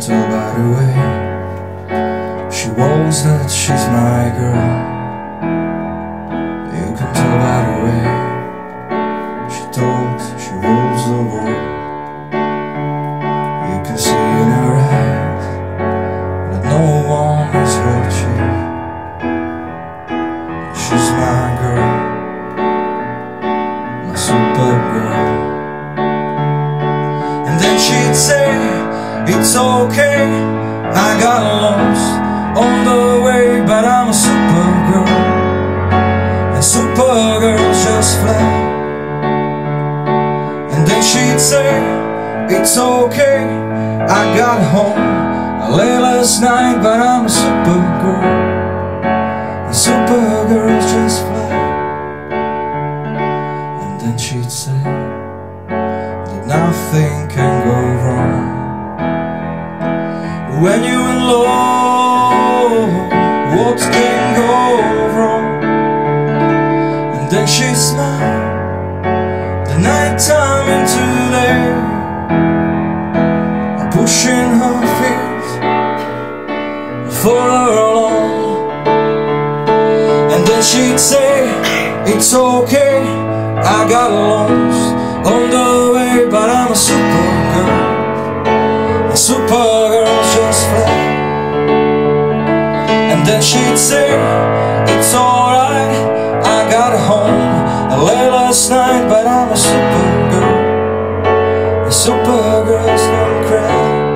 tell by the way she walks that she's my girl. You can tell by the way she talks, she rules the world. You can see in her eyes that no one has hurt you. She's my girl, my super girl. And then she'd say, it's okay, I got lost on the way, but I'm a super girl, and super girls just fly. And then she'd say, it's okay, I got home late last night, but I'm a super girl, and super girls just fly. And then she'd say that nothing can go wrong when you're in love. What can go wrong? And then she'd smile the night time into day, pushing her feet further along. And then she'd say, it's okay, I got lost on the way, but I'm a super girl, and super girls just fly. And then she'd say, it's alright, I got home late last night, but I'm a super girl, and super girls don't cry.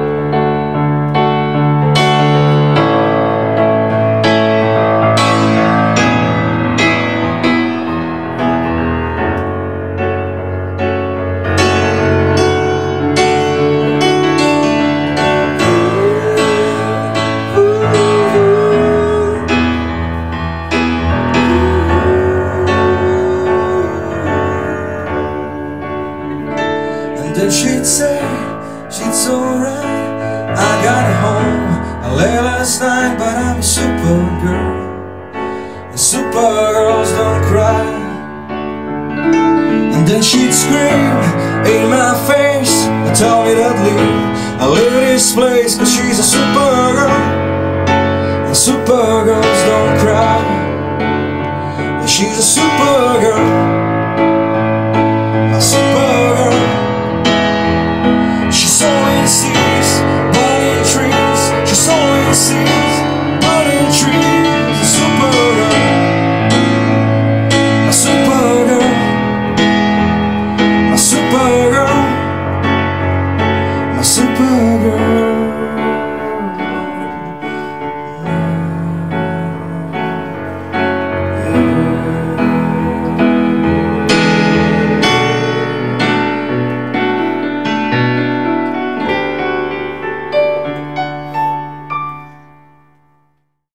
Then she'd say, it's alright, I got home late last night, but I'm a super girl, and super girls don't cry. And then she'd scream in my face and tell me that I leave this place, cause she's a super girl, and super girls don't cry. And she's a super girl, a super girl. She's sowing seeds, planting trees. She's sowing seeds.